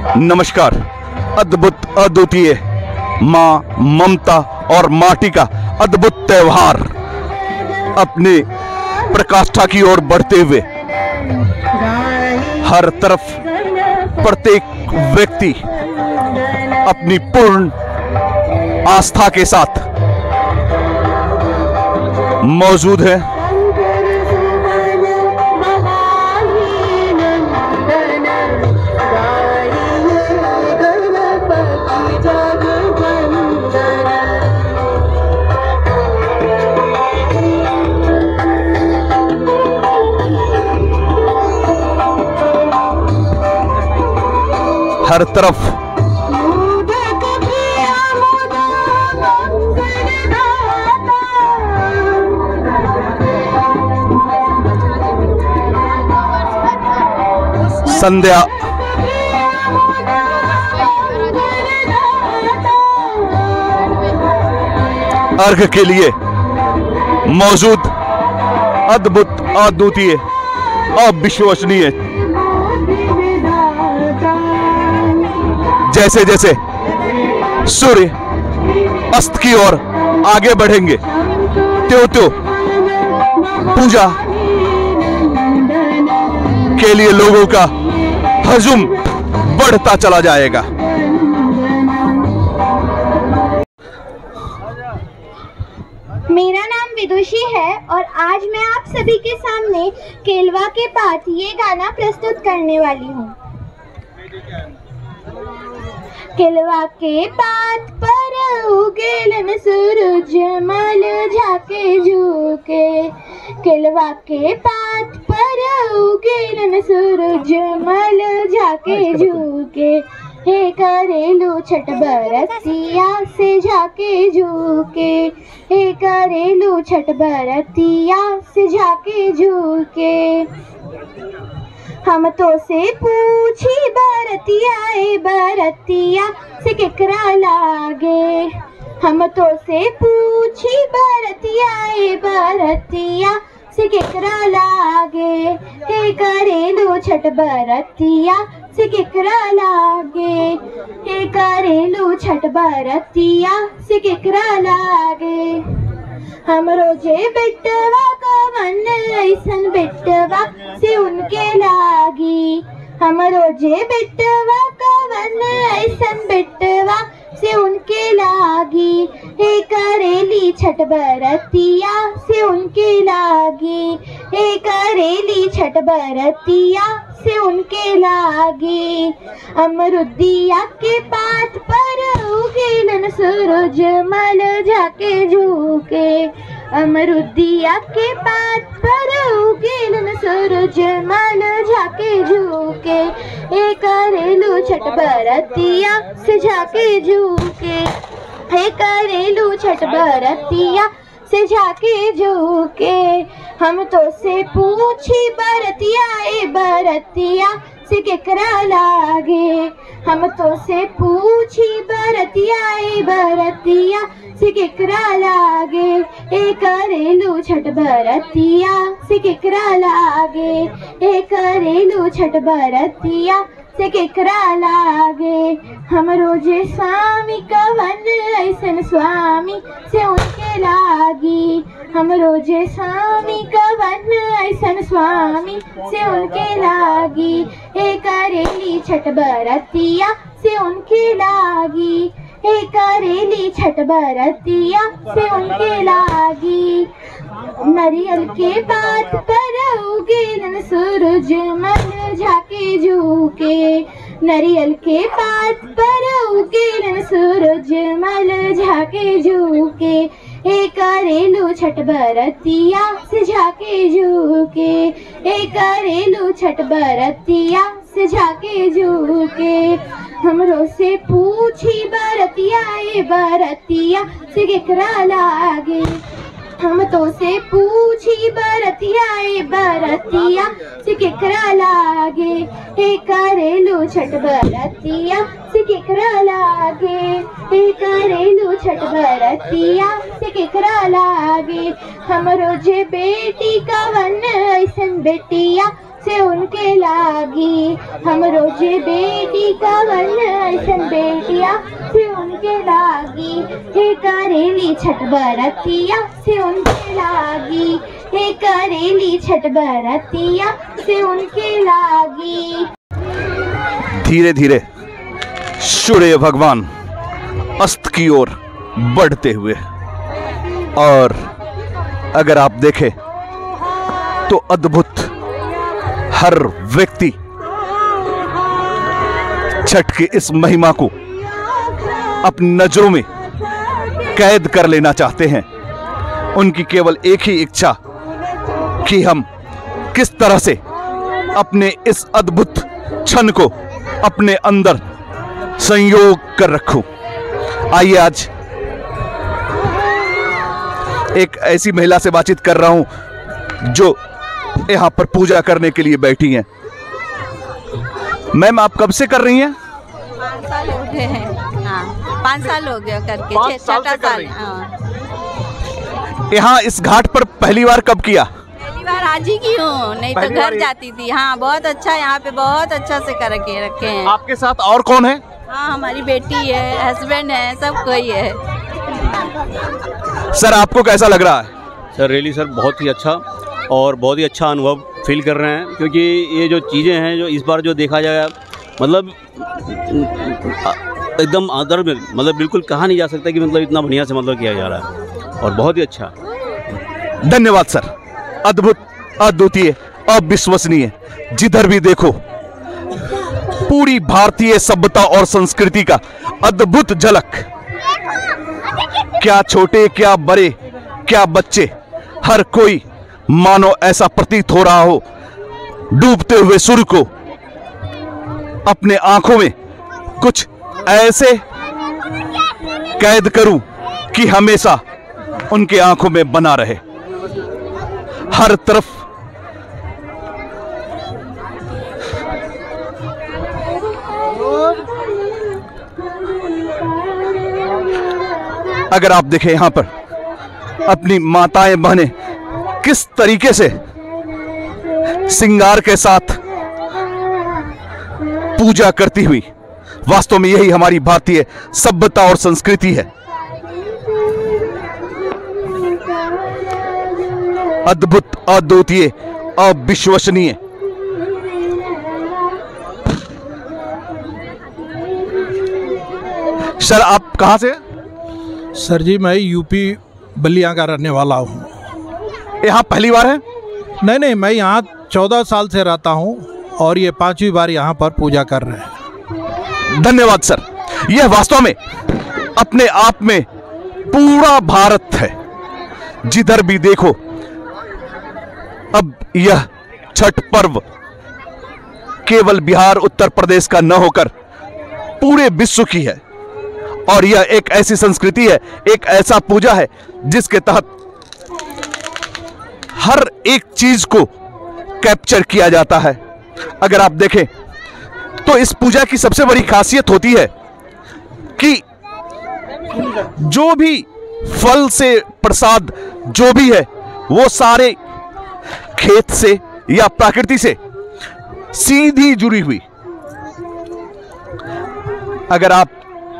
नमस्कार। अद्भुत अद्वितीय माँ ममता और माटी का अद्भुत त्योहार अपने प्रकाष्ठा की ओर बढ़ते हुए हर तरफ प्रत्येक व्यक्ति अपनी पूर्ण आस्था के साथ मौजूद है। हर तरफ संध्या अर्घ के लिए मौजूद अद्भुत अद्वितीय अविश्वसनीय। जैसे जैसे सूर्य अस्त की ओर आगे बढ़ेंगे त्यों त्यों पूजा के लिए लोगों का हजूम बढ़ता चला जाएगा। मेरा नाम विदुषी है और आज मैं आप सभी के सामने केलवा के पात ये गाना प्रस्तुत करने वाली हूँ। केलवा के पात पर उगेलन सूरज मल झाके झुके, केलवा के पात पर उगेलन सूरज मल झाके झुके, हे करेलू छठ बरतिया से झाके झुके, हे करेलू छठ बरतिया से झाके झुके। हम तो से पूछी बरतिया से केकरा लागे, हम तो से पूछी बरतिया से केकरा लागे, हे करेलू छठ बरतिया से केकरा लागे, हे करेलू छठ बरतिया से केकरा लागे। हम रोजे बेटवा कवन ऐसन बेटवा से उनके लागी, हम रोजे बेटवा कवन ऐसन बेटवा से उनके लागी, हे करेली छठ बरतिया से उनके लागी, हे करेली छठ बरतिया से उनके लागी। अमरुदिया के पात पर उगेलन सूरज मल झाके झुके, अमरुदिया के पात पर उगेलन सूरज मल झाके झुके, हे करेलू छठ बरतिया से झाके झुके, हे करेलू छठ बरतिया से झाके झुके। हम तो से पूछी बरतिया से केकरा लागे, हम तो से पूछी बरतिया से केकरा लागे, हे करेलू छठ बरतिया से केकरा लागे, हे करेलू छठ बरतिया से केकरा लागे। हम रोजे स्वामी कवन ऐसन स्वामी से उनके लागी, हम रोजे स्वामी कवन ऐसन स्वामी से उनके लागी, हे करेली छठ बरतिया से उनके लागी, हे करेली छठ बरतिया से उनके लागी। नरियल के पात पर उगेलन सूरज मल झाके झुके, नरियल के पात पर उगेलन सूरज मल झाके झुके, हे करेलू छठ बरतिया से झाके झुके, हे करेलू छठ बरतिया से झाके झुके। हमरो से पूछी बरतिया से केकरा लागे, हम तो से पूछी बरतिया से केकरा लागे, हे करेलू छठ बरतिया से केकरा लागे, हे करेलू छठ बरतिया से केकरा लागे। हम रोजे बेटी कवन ऐसन बेटिया से उनके लागी। हम रोजे बेटी का वंदन बेटिया से उनके लागी। हे करेली छठ बरतिया से उनके लागी। हे करेली छठ बरतिया से उनके लागी। धीरे धीरे सूर्य भगवान अस्त की ओर बढ़ते हुए, और अगर आप देखें तो अद्भुत, हर व्यक्ति छठ की इस महिमा को अपनी नजरों में कैद कर लेना चाहते हैं। उनकी केवल एक ही इच्छा कि हम किस तरह से अपने इस अद्भुत क्षण को अपने अंदर संयोग कर रखूं। आइए आज एक ऐसी महिला से बातचीत कर रहा हूं जो यहां पर पूजा करने के लिए बैठी हैं। मैम, आप कब से कर रही हैं? 5 साल हो गए हैं। हाँ, 5 साल हो गए करके। 5 साल से कर रही हैं। हाँ। यहाँ इस घाट पर पहली बार कब किया? पहली बार आज ही की हूँ, नहीं तो घर जाती थी। हाँ, बहुत अच्छा, यहाँ पे बहुत अच्छा से करके रखे हैं। आपके साथ और कौन है? हाँ, हमारी बेटी है, हस्बैंड है, सब कोई है। सर, आपको कैसा लग रहा है? सर रियली सर बहुत ही अच्छा, और बहुत ही अच्छा अनुभव फील कर रहे हैं, क्योंकि ये जो चीज़ें हैं जो इस बार जो देखा जाए, मतलब एकदम आदर में, मतलब बिल्कुल कहा नहीं जा सकता कि मतलब इतना बढ़िया से मतलब किया जा रहा है, और बहुत ही अच्छा। धन्यवाद सर। अद्भुत, अद्वितीय, अविश्वसनीय, जिधर भी देखो पूरी भारतीय सभ्यता और संस्कृति का अद्भुत झलक। क्या छोटे, क्या बड़े, क्या बच्चे, हर कोई मानो ऐसा प्रतीत हो रहा हो डूबते हुए सूर्य को अपने आंखों में कुछ ऐसे कैद करूं कि हमेशा उनके आंखों में बना रहे। हर तरफ अगर आप देखें यहां पर अपनी माताएं बहनें किस तरीके से श्रृंगार के साथ पूजा करती हुई, वास्तव में यही हमारी भारतीय सभ्यता और संस्कृति है। अद्भुत, अद्वितीय, अविश्वसनीय। सर, आप कहां से? सर जी, मैं यूपी बलिया का रहने वाला हूँ। यहाँ पहली बार है? नहीं, मैं यहाँ 14 साल से रहता हूँ, और ये 5वीं बार यहाँ पर पूजा कर रहे हैं। धन्यवाद सर। यह वास्तव में अपने आप में पूरा भारत है। जिधर भी देखो अब यह छठ पर्व केवल बिहार, उत्तर प्रदेश का न होकर पूरे विश्व की है, और यह एक ऐसी संस्कृति है, एक ऐसा पूजा है जिसके तहत हर एक चीज को कैप्चर किया जाता है। अगर आप देखें तो इस पूजा की सबसे बड़ी खासियत होती है कि जो भी फल से प्रसाद जो भी है वो सारे खेत से या प्रकृति से सीधी जुड़ी हुई। अगर आप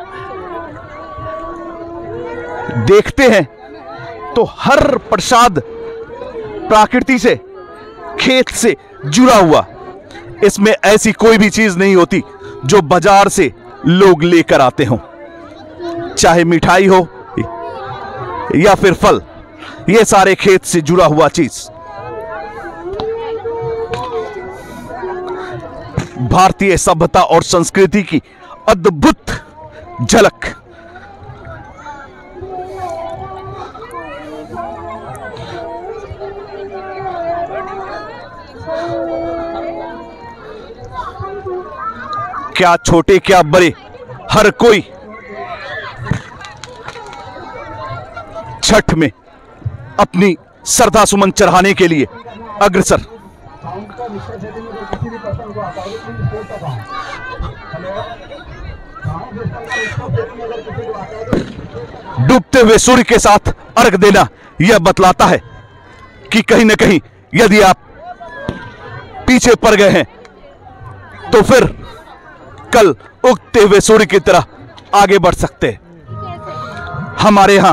देखते हैं तो हर प्रसाद प्रकृति से, खेत से जुड़ा हुआ। इसमें ऐसी कोई भी चीज नहीं होती जो बाजार से लोग लेकर आते हों, चाहे मिठाई हो या फिर फल, ये सारे खेत से जुड़ा हुआ चीज। भारतीय सभ्यता और संस्कृति की अद्भुत झलक। क्या छोटे, क्या बड़े, हर कोई छठ में अपनी श्रद्धा सुमन चढ़ाने के लिए अग्रसर। डूबते हुए सूर्य के साथ अर्घ देना यह बतलाता है कि कहीं ना कहीं यदि आप पीछे पड़ गए हैं तो फिर कल उगते हुए सूर्य की तरह आगे बढ़ सकते हैं। हमारे यहां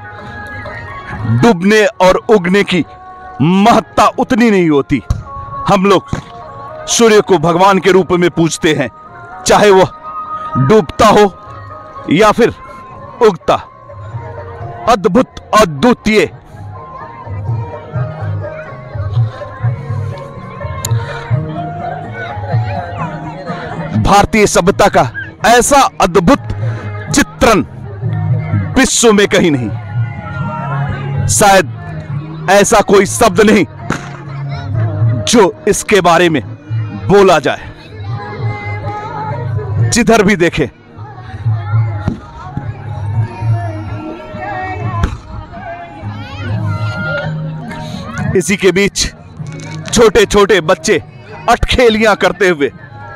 डूबने और उगने की महत्ता उतनी नहीं होती। हम लोग सूर्य को भगवान के रूप में पूजते हैं, चाहे वह डूबता हो या फिर उगता। अद्भुत, अद्वितीय। भारतीय सभ्यता का ऐसा अद्भुत चित्रण विश्व में कहीं नहीं। शायद ऐसा कोई शब्द नहीं जो इसके बारे में बोला जाए। जिधर भी देखे इसी के बीच छोटे छोटे बच्चे अटखेलियां करते हुए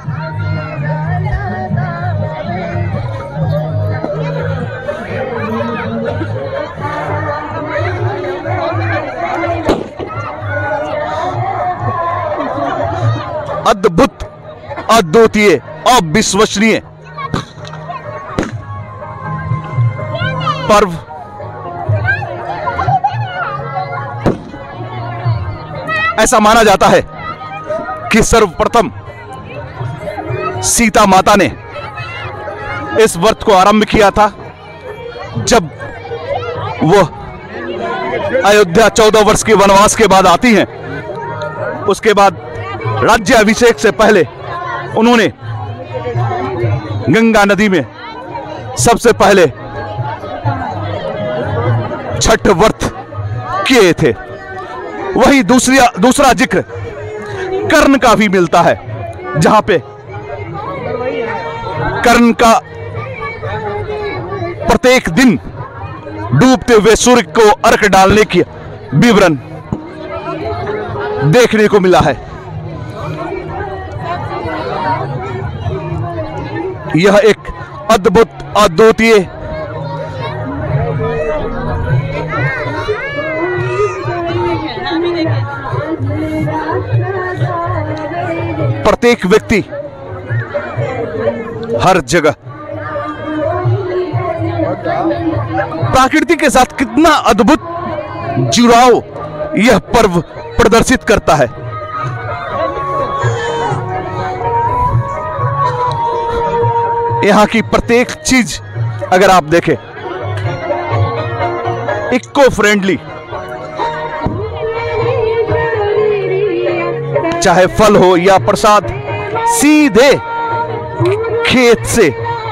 अद्भुत, अद्वितीय, अविश्वसनीय पर्व ऐसा माना जाता है कि सर्वप्रथम सीता माता ने इस व्रत को आरंभ किया था जब वह अयोध्या 14 वर्ष के वनवास के बाद आती हैं। उसके बाद राज्याभिषेक से पहले उन्होंने गंगा नदी में सबसे पहले छठ व्रत किए थे। वही दूसरा जिक्र कर्ण का भी मिलता है, जहां पे कर्ण का प्रत्येक दिन डूबते हुए सूर्य को अर्घ डालने की विवरण देखने को मिला है। यह एक अद्भुत, अद्वितीय प्रत्येक व्यक्ति हर जगह प्रकृति के साथ कितना अद्भुत जुड़ाव यह पर्व प्रदर्शित करता है। यहां की प्रत्येक चीज अगर आप देखें इको फ्रेंडली, चाहे फल हो या प्रसाद सीधे खेत से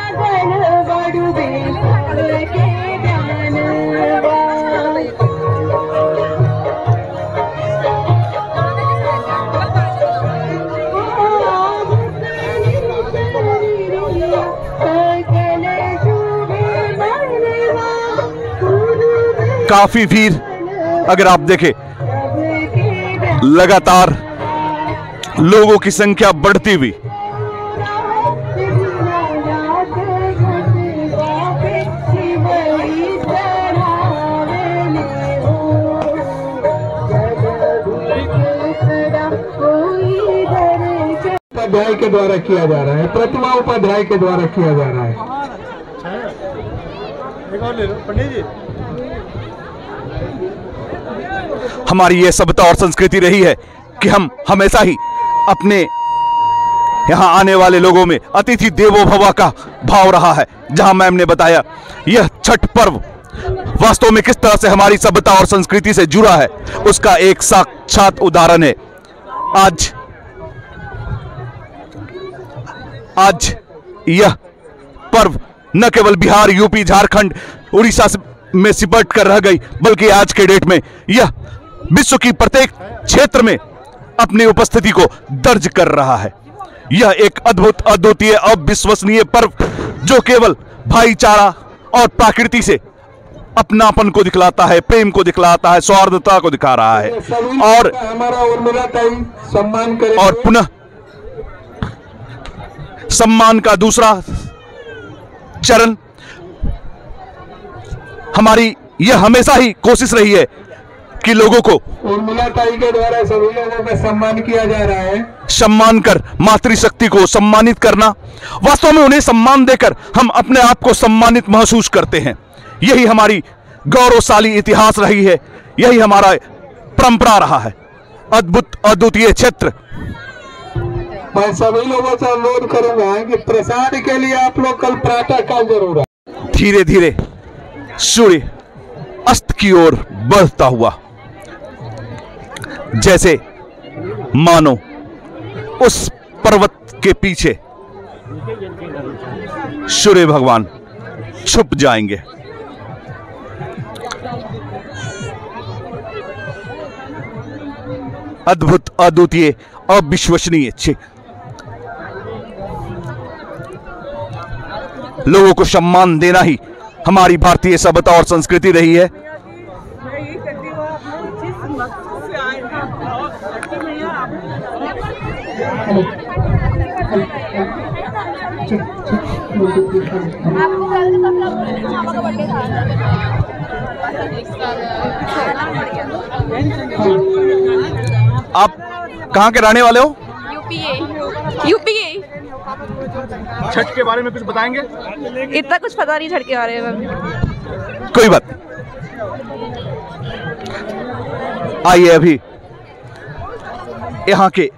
काफी भीड़ अगर आप देखें, लगातार लोगों की संख्या बढ़ती हुई। उपाध्याय के द्वारा किया जा रहा है, प्रतिमा उपाध्याय के द्वारा किया जा रहा है। पंडित जी, हमारी यह सभ्यता और संस्कृति रही है कि हम हमेशा ही अपने यहां आने वाले लोगों में अतिथि देवो भव का भाव रहा है। जहां मैम ने बताया यह छठ पर्व वास्तव में किस तरह से हमारी सभ्यता और संस्कृति से जुड़ा है, उसका एक साक्षात उदाहरण है। आज यह पर्व न केवल बिहार, यूपी, झारखंड, उड़ीसा में सिमट कर रह गई, बल्कि आज के डेट में यह विश्व की प्रत्येक क्षेत्र में अपनी उपस्थिति को दर्ज कर रहा है। यह एक अद्भुत, अद्वितीय, अविश्वसनीय पर्व जो केवल भाईचारा और प्रकृति से अपनापन को दिखलाता है, प्रेम को दिखलाता है, सौहार्दता को दिखा रहा है। और हमारा उर्मिला ताई सम्मान करें। और पुनः सम्मान का दूसरा चरण, हमारी यह हमेशा ही कोशिश रही है कि लोगों को उर्मिला ताई के द्वारा सभी लोगों का सम्मान किया जा रहा है। सम्मान कर मातृशक्ति को सम्मानित करना, वास्तव में उन्हें सम्मान देकर हम अपने आप को सम्मानित महसूस करते हैं। यही हमारी गौरवशाली इतिहास रही है, यही हमारा परंपरा रहा है। अद्भुत अद्वितीय क्षेत्र। मैं सभी लोगों से अनुरोध करूंगा कि प्रसाद के लिए आप लोग कल प्रातः काल जरूर आए। धीरे धीरे सूर्य अस्त की ओर बढ़ता हुआ, जैसे मानो उस पर्वत के पीछे सूर्य भगवान छुप जाएंगे। अद्भुत अद्वितीय अविश्वसनीय लोगों को सम्मान देना ही हमारी भारतीय सभ्यता और संस्कृति रही है। आप कहाँ के रहने वाले हो? यूपी। छठ के बारे में कुछ बताएंगे? इतना कुछ पता नहीं छठ के बारे में। कोई बात नहीं, आइए अभी यहाँ के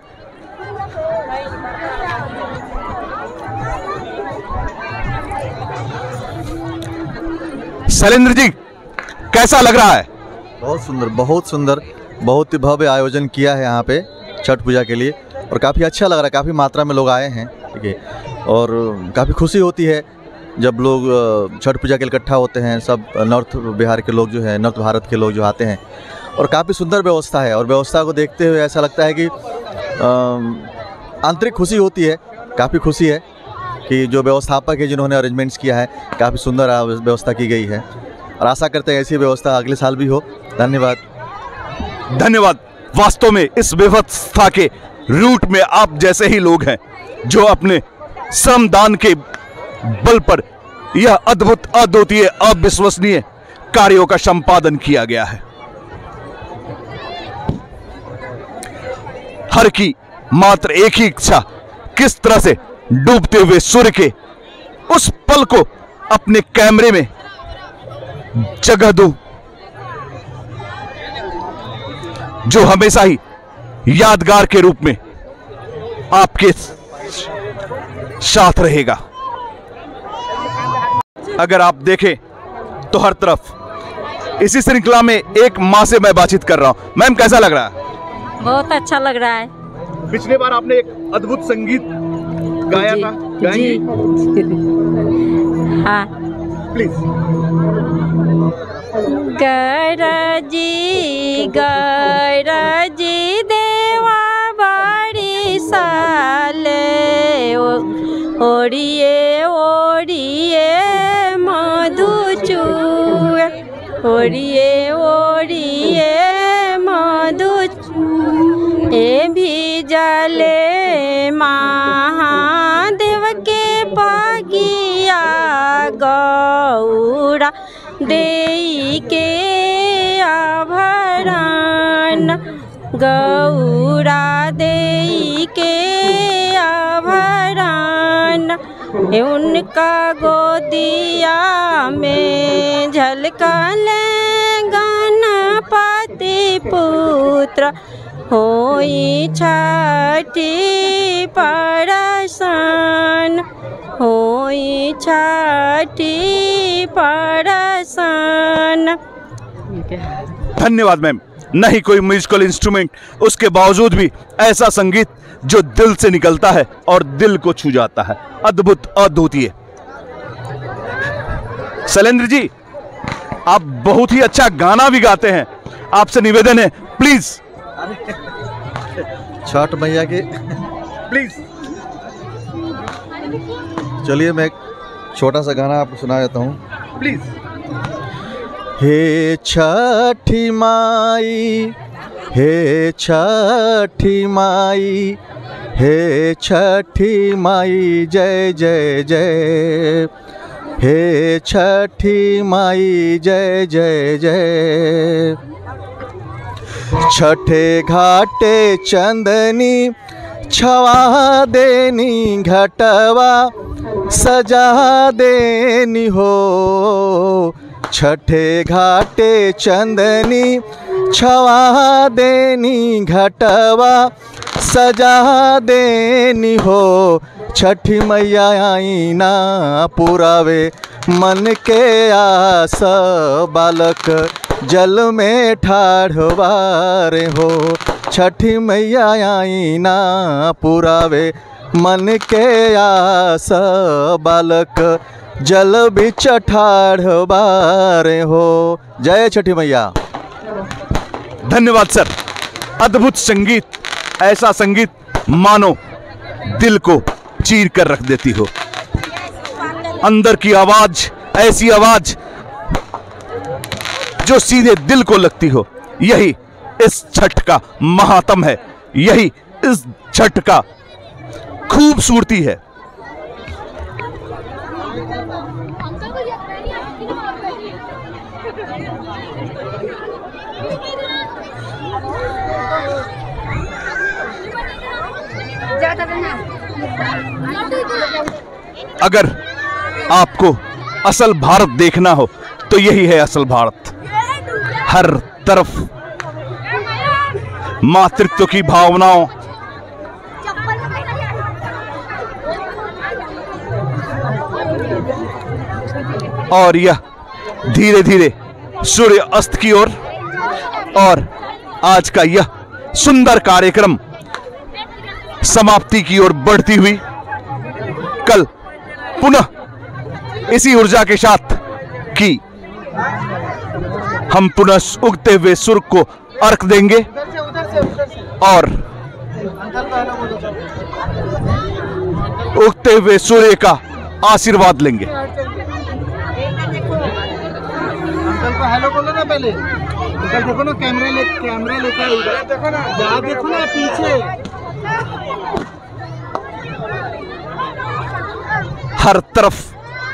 शैलेंद्र जी, कैसा लग रहा है? बहुत सुंदर, बहुत सुंदर, बहुत ही भव्य आयोजन किया है यहाँ पे छठ पूजा के लिए, और काफ़ी अच्छा लग रहा है। काफ़ी मात्रा में लोग आए हैं, ठीक है, और काफ़ी खुशी होती है जब लोग छठ पूजा के लिए इकट्ठा होते हैं। सब नॉर्थ बिहार के लोग जो है, नॉर्थ भारत के लोग जो आते हैं, और काफ़ी सुंदर व्यवस्था है। और व्यवस्था को देखते हुए ऐसा लगता है कि आंतरिक खुशी होती है। काफ़ी खुशी है कि जो व्यवस्थापक है, जिन्होंने अरेंजमेंट्स किया है, काफ़ी सुंदर व्यवस्था की गई है, और आशा करते हैं ऐसी व्यवस्था अगले साल भी हो। धन्यवाद। धन्यवाद। वास्तव में इस व्यवस्था के रूट में आप जैसे ही लोग हैं, जो अपने श्रमदान के बल पर यह अद्भुत अद्वितीय अविश्वसनीय कार्यों का संपादन किया गया है। हर की मात्र एक ही इच्छा, किस तरह से डूबते हुए सूर्य के उस पल को अपने कैमरे में जगह दूं, जो हमेशा ही यादगार के रूप में आपके साथ रहेगा। अगर आप देखें तो हर तरफ इसी श्रृंखला में एक माँ से मैं बातचीत कर रहा हूं। मैम, कैसा लग रहा है? बहुत अच्छा लग रहा है। पिछले बार आपने एक अद्भुत संगीत गाया था, गाएंगी? हाँ, प्लीज। गरजी देवा बड़ी साले, ओड़िए ओड़िए मधु चूए, ओड़िए ओड़िए मधु ए भी जले महादेव के पागिया, गौरा देई के आभरण, गौरा देई के आभरण, उनका गोदिया में झलकल गणपति पुत्र, होई छठी परसन, होई छठी परसन। धन्यवाद मैम। नहीं कोई म्यूजिकल इंस्ट्रूमेंट, उसके बावजूद भी ऐसा संगीत जो दिल से निकलता है और दिल को छू जाता है। अद्भुत अद्वितीय। शैलेंद्र जी, आप बहुत ही अच्छा गाना भी गाते हैं, आपसे निवेदन है प्लीज। छठ मैया के प्लीज। चलिए मैं एक छोटा सा गाना आपको सुना देता हूँ। प्लीज। हे छठी माई, हे छठी माई, हे छठी माई जय जय जय, हे छठी माई जय जय जय। छठे घाटे चंदनी छवा देनी घटवा सजा देनी हो। छठे घाटे चंदनी छवा देनी घटवा सजा देनी हो। छठी मैया आई ना पुरावे मन के आस, बालक जल में ठाढ़वारे हो। छठी मैया आई ना पुरावे मन के आस, बालक जल बिच ठाढ़वारे हो। जय छठी मैया। धन्यवाद सर। अद्भुत संगीत, ऐसा संगीत मानो दिल को चीर कर रख देती हो। अंदर की आवाज, ऐसी आवाज जो सीधे दिल को लगती हो। यही इस छठ का महात्म है, यही इस छठ का खूबसूरती है। अगर आपको असल भारत देखना हो तो यही है असल भारत। हर तरफ मातृत्व की भावनाओं, और यह धीरे धीरे सूर्य अस्त की ओर, और आज का यह सुंदर कार्यक्रम समाप्ति की ओर बढ़ती हुई। कल पुनः इसी ऊर्जा के साथ कि हम पुनः उगते हुए सूर्य को अर्घ देंगे और उगते हुए सूर्य का आशीर्वाद लेंगे। अंकल को हेलो बोलो ना पहले। अंकल देखो ना, कैमरा लेके उधर देखो ना, जा देखो ना पीछे। हर तरफ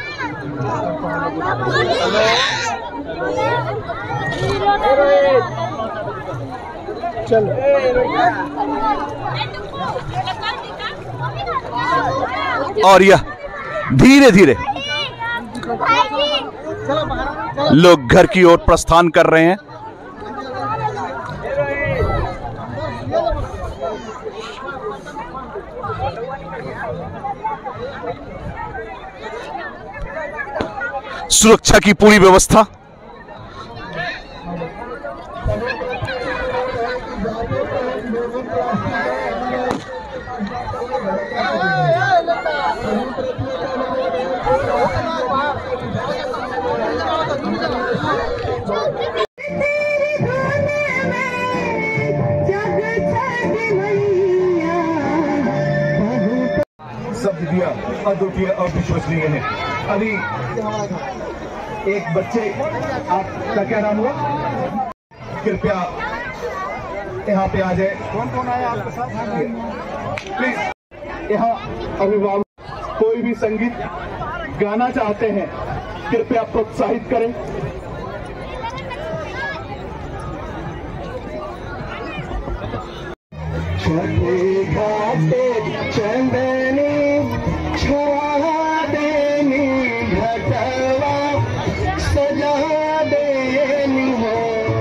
और यह धीरे धीरे लोग घर की ओर प्रस्थान कर रहे हैं। सुरक्षा की पूरी व्यवस्था, सब दिया अद्वितीय अविश्वसनीय है। अभी एक बच्चे, आपका क्या नाम हुआ? कृपया यहाँ पे आ जाए। कौन आया आपके साथ? प्लीज यहाँ अभिभावक कोई भी संगीत गाना चाहते हैं, कृपया प्रोत्साहित करें। छठे घाटे चंदनी छवा देनी घटवा सजा देनी हो।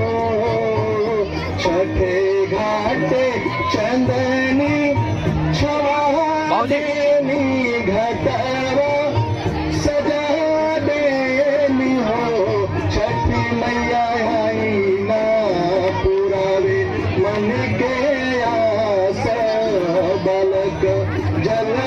छठे घाटे चंदनी छवा देनी घटवा सजा देनी हो। छठी मैया आई ना पुरावे मन के आस, बालक जल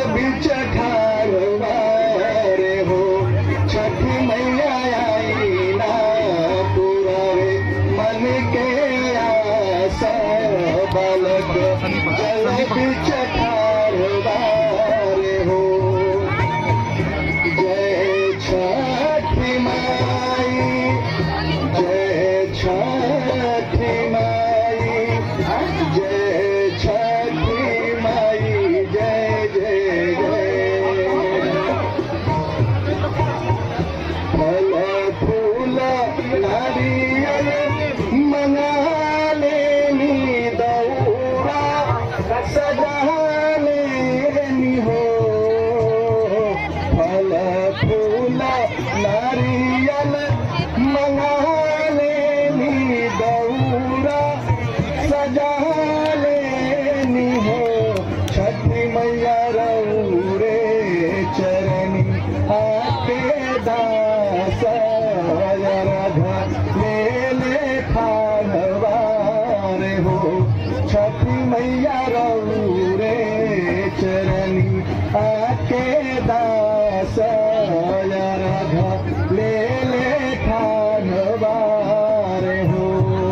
नारियल मंगा लेनी दौरा सजा लेनी हो छठी मैया रौरे चरनी आके दास राधा ले ले खानवार हो छठी मैया रौरे चरनी आके दास राधा ले ले खानवार हो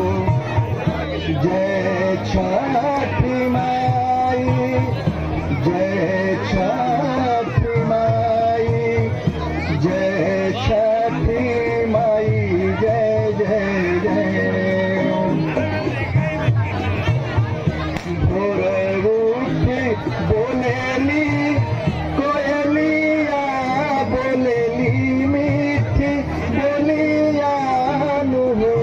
जय छठी माई जय छठी माई जय छठी माई जय जय जय भोर उठी बोलेली कोयलिया बोलेली मीठी बोलिया नु हो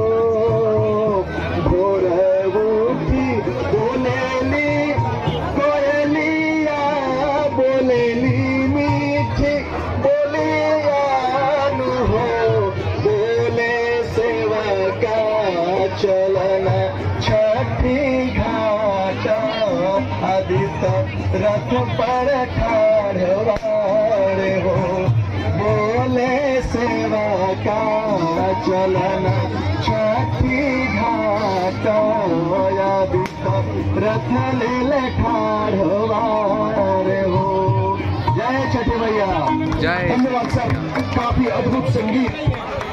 भोर उठी बोलेली कोयलिया बोलेली मीठी बोलिया नु हो बोले सेवा का चलना छठी घाट आदित्य रथ पर ठाढ़वार हो बोले सेवा का चलना छठी घाट आदित्य रथ ले ठाढ़वार हो जय छठी मैया जय। धन्यवाद सर काफी अद्भुत संगीत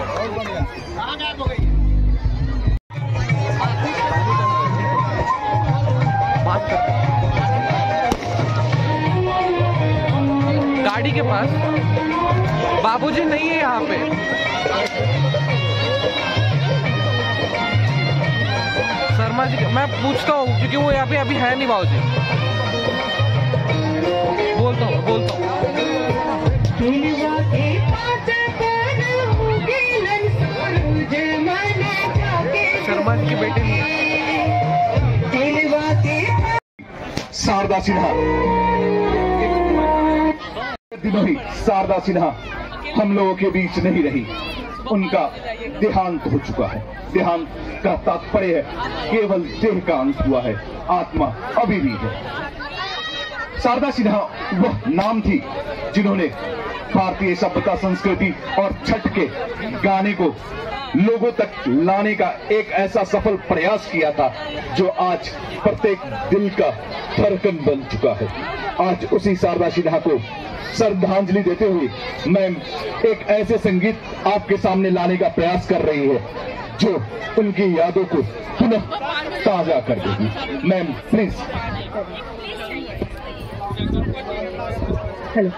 गाड़ी के पास बाबूजी नहीं है यहाँ पे। शर्मा जी मैं पूछता हूँ क्योंकि वो यहाँ पे अभी है नहीं बाबूजी। बोलता हूँ शर्मा जी के बेटे नहीं शारदा सिन्हा दिनों ही शारदा सिन्हा हम लोगों के बीच नहीं रही उनका देहांत हो चुका है। देहांत का तात्पर्य है केवल देह का अंत हुआ है आत्मा अभी भी है। शारदा सिन्हा वह नाम थी जिन्होंने भारतीय सभ्यता संस्कृति और छठ के गाने को लोगों तक लाने का एक ऐसा सफल प्रयास किया था जो आज प्रत्येक दिल का धड़कन बन चुका है। आज उसी शारदा सिन्हा को श्रद्धांजलि देते हुए मैम एक ऐसे संगीत आपके सामने लाने का प्रयास कर रही है जो उनकी यादों को पुनः ताजा कर देगी। Ma'am please. हेलो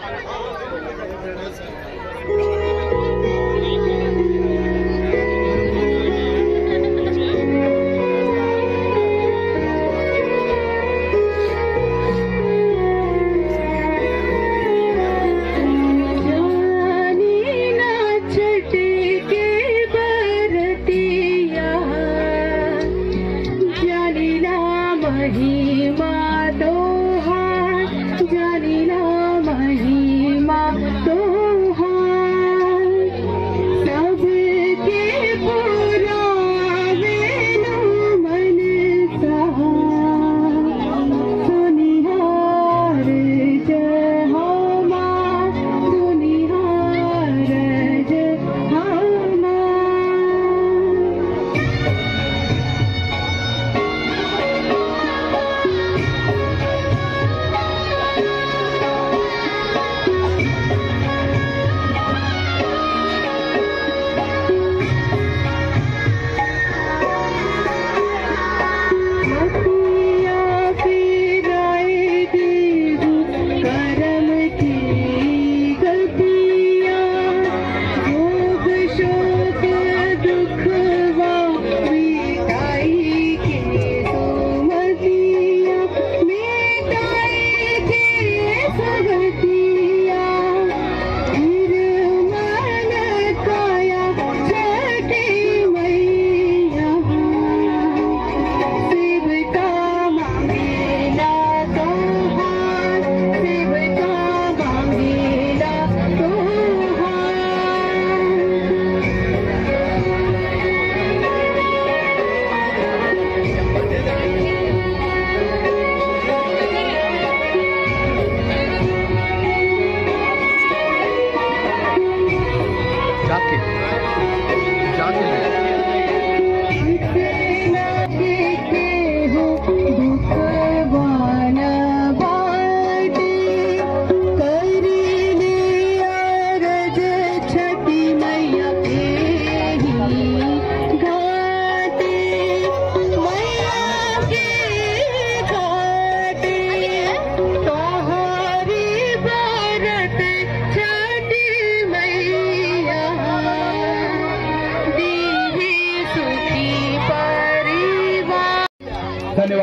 महिमा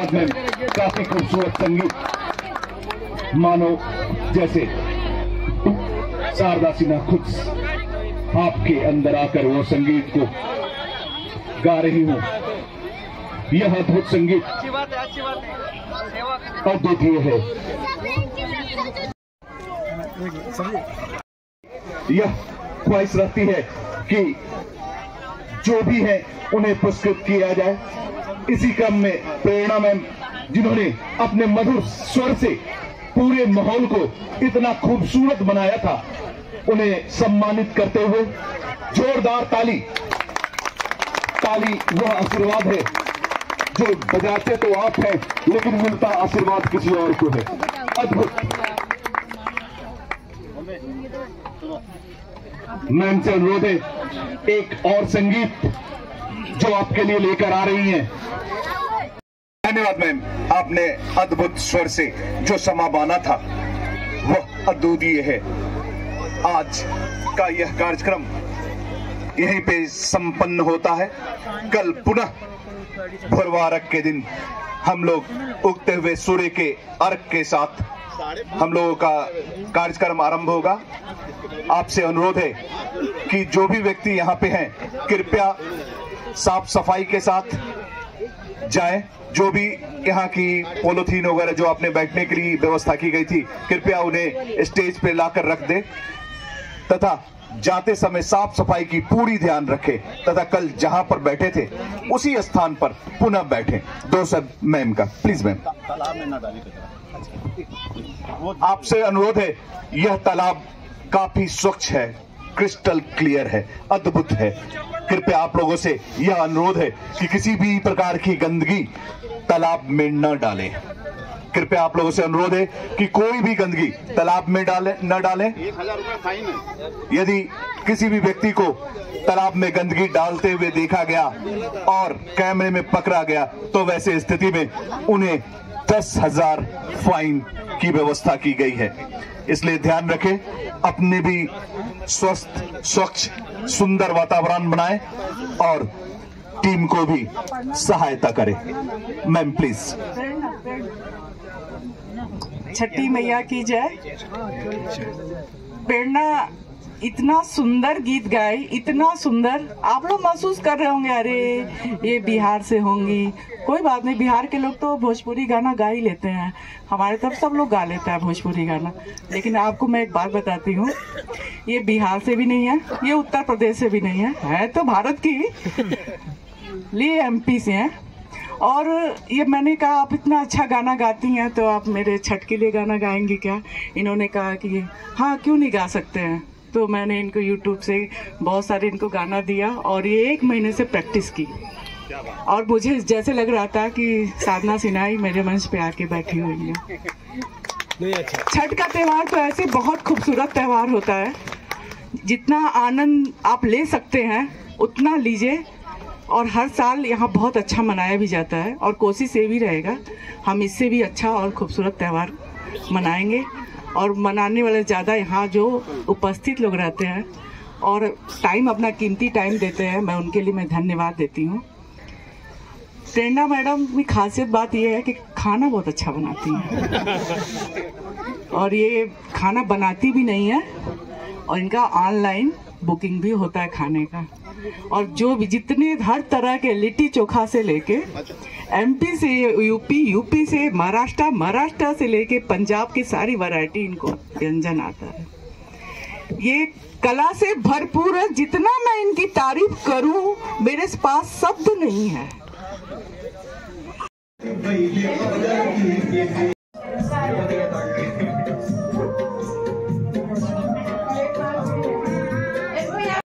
धन्यवाद मैम, काफी खूबसूरत संगीत, मानो जैसे शारदा सिन्हा खुद आपके अंदर आकर वो संगीत को गा रही हूँ। यह अद्भुत संगीत अद्वितीय है। यह ख्वाहिश रहती है कि जो भी है उन्हें पुरस्कृत किया जाए। इसी क्रम में प्रेरणा मैम, जिन्होंने अपने मधुर स्वर से पूरे माहौल को इतना खूबसूरत बनाया था, उन्हें सम्मानित करते हुए जोरदार ताली। ताली वह आशीर्वाद है जो बजाते तो आप हैं, लेकिन मिलता आशीर्वाद किसी और को है। अद्भुत। मैम से अनुरोध है, एक और संगीत जो आपके लिए लेकर आ रही हैं। धन्यवाद मैम, आपने अद्भुत स्वर से जो समा बांधा था वह अद्वितीय है। आज का यह कार्यक्रम यहीं पे संपन्न होता है। कल पुनः भोरवारक के दिन हम लोग उगते हुए सूर्य के अर्घ के साथ हम लोगों का कार्यक्रम आरंभ होगा। आपसे अनुरोध है कि जो भी व्यक्ति यहाँ पे हैं, कृपया साफ सफाई के साथ जाएं। जो भी यहाँ की पॉलीथीन वगैरह जो आपने बैठने के लिए व्यवस्था की गई थी, कृपया उन्हें स्टेज पे लाकर रख दें तथा जाते समय साफ सफाई की पूरी ध्यान रखें तथा कल जहां पर बैठे थे उसी स्थान पर पुनः बैठें। दो सब मैम का प्लीज मैम। आपसे अनुरोध है, यह तालाब काफी स्वच्छ है, क्रिस्टल क्लियर है, अद्भुत है। कृपया आप लोगों से यह अनुरोध है कि किसी भी प्रकार की गंदगी तालाब में न डालें। कृपया आप लोगों से अनुरोध है कि कोई भी गंदगी तालाब में न डालें। 1000 रुपये फाइन है। यदि किसी भी व्यक्ति को तालाब में गंदगी डालते हुए देखा गया और कैमरे में पकड़ा गया तो वैसे स्थिति में उन्हें 10,000 फाइन की व्यवस्था की गई है। इसलिए ध्यान रखें, अपने भी स्वस्थ, स्वच्छ, सुंदर वातावरण बनाएं और टीम को भी सहायता करें। Ma'am please. छठी मैया की जय। प्रेरणा इतना सुंदर गीत गाई, इतना सुंदर। आप लोग महसूस कर रहे होंगे, अरे ये बिहार से होंगी। कोई बात नहीं, बिहार के लोग तो भोजपुरी गाना गा ही लेते हैं, हमारे तरफ सब लोग गा लेते हैं भोजपुरी गाना। लेकिन आपको मैं एक बात बताती हूँ, ये बिहार से भी नहीं है, ये उत्तर प्रदेश से भी नहीं है तो भारत की लिए MP से हैं। और ये मैंने कहा आप इतना अच्छा गाना गाती हैं तो आप मेरे छठ के लिए गाना गाएंगी क्या? इन्होंने कहा कि हाँ क्यों नहीं गा सकते हैं। तो मैंने इनको YouTube से बहुत सारे इनको गाना दिया और ये 1 महीने से प्रैक्टिस की और मुझे जैसे लग रहा था कि साधना सिन्हा ही मेरे मंच पे आके बैठी हुई है। छठ का त्यौहार तो ऐसे बहुत खूबसूरत त्यौहार होता है, जितना आनंद आप ले सकते हैं उतना लीजिए। और हर साल यहाँ बहुत अच्छा मनाया भी जाता है और कोशिश ये भी रहेगा हम इससे भी अच्छा और खूबसूरत त्यौहार मनाएंगे। और मनाने वाले ज़्यादा यहाँ जो उपस्थित लोग रहते हैं और टाइम, अपना कीमती टाइम देते हैं, मैं उनके लिए मैं धन्यवाद देती हूँ। प्रेरणा मैडम की खासियत बात यह है कि खाना बहुत अच्छा बनाती हैं और ये खाना बनाती भी नहीं है और इनका ऑनलाइन बुकिंग भी होता है खाने का। और जो भी जितने हर तरह के लिट्टी चोखा से लेके MP से यूपी से महाराष्ट्र से लेके पंजाब की सारी वैरायटी इनको व्यंजन आता है। ये कला से भरपूर है, जितना मैं इनकी तारीफ करूं मेरे पास शब्द नहीं है।